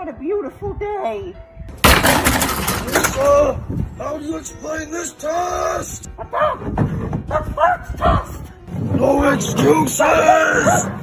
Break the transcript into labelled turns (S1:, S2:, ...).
S1: what a beautiful day.
S2: Lisa, how do you explain this test?
S1: The first test.
S2: No excuses!